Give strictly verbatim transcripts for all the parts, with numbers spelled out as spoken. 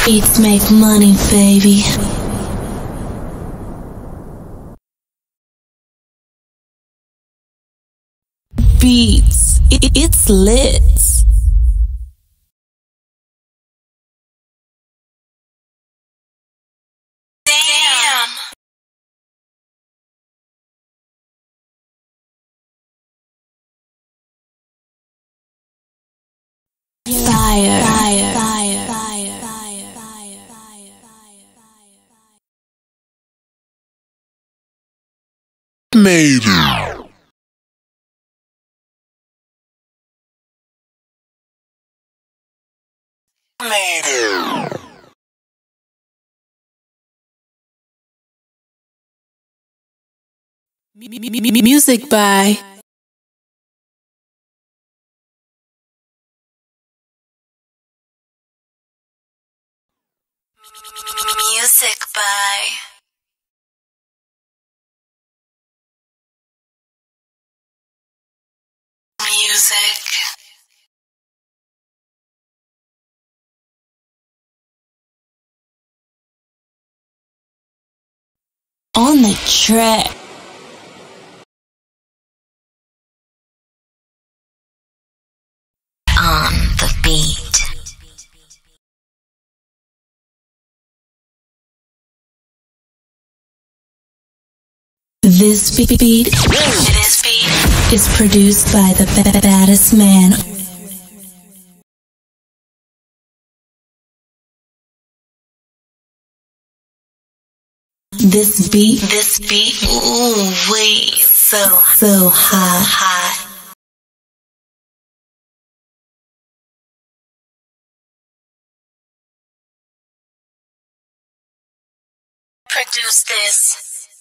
Beats make money, baby. Beats, it, it's lit. Damn. Fire, fire, fire, fire, fire, fire, fire, fire. Maybe. Maybe. Music by Music by Music. On the track. On the beat. This beat, this beat is produced by the baddest man. This beat, this beat, ooh wee, so so hot, hot. Produce this.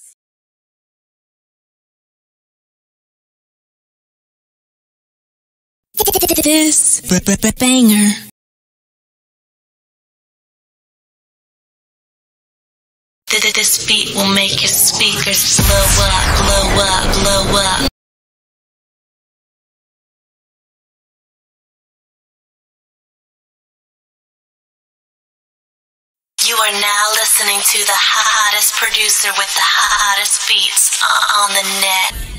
This banger. This beat will make your speakers blow up, blow up, blow up. You are now listening to the hottest producer with the hottest beats on the net.